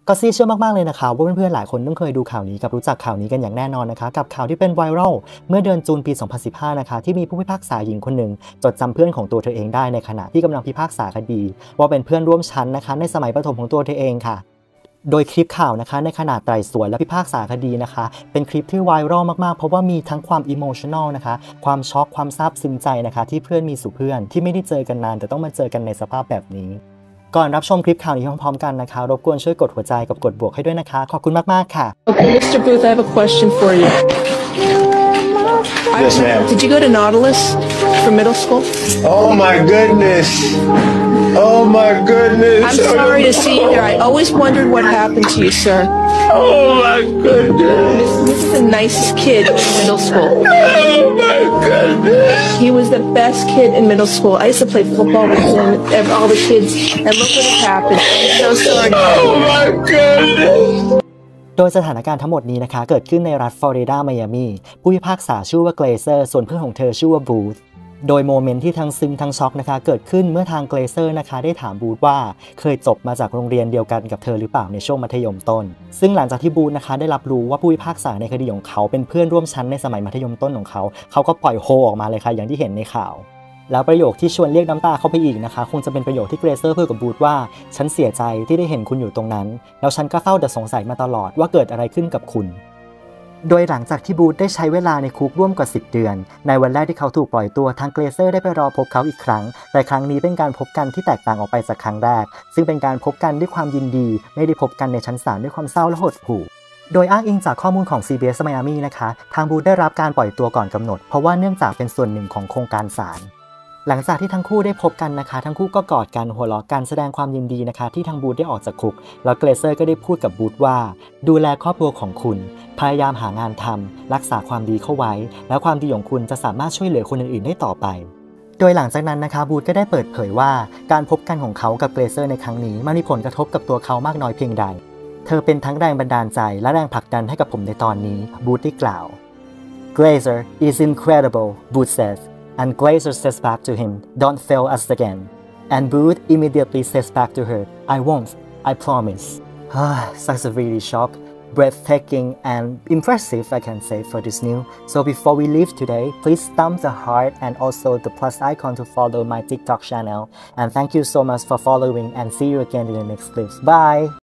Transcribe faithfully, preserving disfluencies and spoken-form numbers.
ก็ซี่เชื่อมากๆเลยนะคะว่าเพื่อนๆหลายคนต้องเคยดูข่าวนี้กับรู้จักข่าวนี้กันอย่างแน่นอนนะคะกับข่าวที่เป็นไวรัลเมื่อเดือนจูนปีสองพันสิบห้านะคะที่มีผู้พิพากษาหญิงคนหนึ่งจดจำเพื่อนของตัวเธอเองได้ในขณะที่กำลังพิพากษาคดีว่าเป็นเพื่อนร่วมชั้นนะคะในสมัยประถมของตัวเธอเองค่ะโดยคลิปข่าวนะคะในขณะไต่สวนและพิพากษาคดีนะคะเป็นคลิปที่ไวรัลมากๆเพราะว่ามีทั้งความอิโมชันแนลนะคะความช็อกความซาบซึ้งใจนะคะที่เพื่อนมีสู่เพื่อนที่ไม่ได้เจอกันนานแต่ต้องมาเจอกันในสภาพแบบนี้ก่อนรับชมคลิปข่าวนี้พร้อมๆกันนะคะรบกวนช่วยกดหัวใจกับกดบวกให้ด้วยนะคะขอบคุณมากๆค่ะ Okay, Mister Booth, I have a question for you. Yes, ma'am. Did you go to Nautilus for middle school? Oh my goodness. Oh my goodness. I'm sorry to see you there. I always wondered what happened to you, sir. Oh my goodness. This is the nicest kid in middle school. Oh my goodness. He was the best kid in middle school. I used to play football with him, and all the kids, and look what has happened. I'm so sorry. Oh my goodness. โดยสถานการณ์ทั้งหมดนี้นะคะเกิดขึ้นในรัฐฟลอริดาไมอามีผู้พิพากษาชื่อว่าเกรเซอร์ส่วนเพื่อนของเธอชื่อว่าบูธโดยโมเมนต์ที่ทั้งซึ้งทั้งช็อกนะคะเกิดขึ้นเมื่อทางเกรเซอร์นะคะได้ถามบูธว่าเคยจบมาจากโรงเรียนเดียวกันกับเธอหรือเปล่าในช่วงมัธยมต้นซึ่งหลังจากที่บูธนะคะได้รับรู้ว่าผู้พิพากษาในคดีของเขาเป็นเพื่อนร่วมชั้นในสมัยมัธยมต้นของเขาเขาก็ปล่อยโฮออกมาเลยค่ะอย่างที่เห็นในข่าวแล้วประโยคที่ชวนเรียกน้ำตาเข้าไปอีกนะคะคงจะเป็นประโยคที่เกรเซอร์พูดกับบูธว่าฉันเสียใจที่ได้เห็นคุณอยู่ตรงนั้นแล้วฉันก็เฝ้าแต่สงสัยมาตลอดว่าเกิดอะไรขึ้นกับคุณโดยหลังจากที่บูธได้ใช้เวลาในคุกร่วมกว่าสิบเดือนในวันแรกที่เขาถูกปล่อยตัวทางเกรเซอร์ได้ไปรอพบเขาอีกครั้งแต่ครั้งนี้เป็นการพบกันที่แตกต่างออกไปจากครั้งแรกซึ่งเป็นการพบกันด้วยความยินดีไม่ได้พบกันในชั้นศาลด้วยความเศร้าและหดหู่โดยอ้างอิงจากข้อมูลของ ซี บี เอส Miami นะคะทางบูธได้รับการปล่อยตัวก่อนกำหนดเพราะว่าเนื่องจากเป็นส่วนหนึ่งของโครงการศาลหลังจากที่ทั้งคู่ได้พบกันนะคะทั้งคู่ก็กอดกันหัวเราะกันแสดงความยินดีนะคะที่ทางบูธได้ออกจากคุกแล้วเกรเซอร์ก็ได้พูดกับบูธว่าดูแลครอบครัวของคุณพยายามหางานทำรักษาความดีเข้าไว้แล้วความดีของคุณจะสามารถช่วยเหลือคนอื่นๆได้ต่อไปโดยหลังจากนั้นนะคะบูธก็ได้เปิดเผยว่าการพบกันของเขากับเกรเซอร์ในครั้งนี้มันมีผลกระทบกับตัวเขามากน้อยเพียงใดเธอเป็นทั้งแรงบันดาลใจและแรงผลักดันให้กับผมในตอนนี้บูธได้กล่าว Glazer is incredible Booth says and Glazer says back to him don't fail us again and Booth immediately says back to her I won't I promise such a really shock breathtaking and impressive I can say for this news so before we leave today please stamp the heart and also the plus icon to follow my TikTok channel and thank you so much for following and see you again in the next clips bye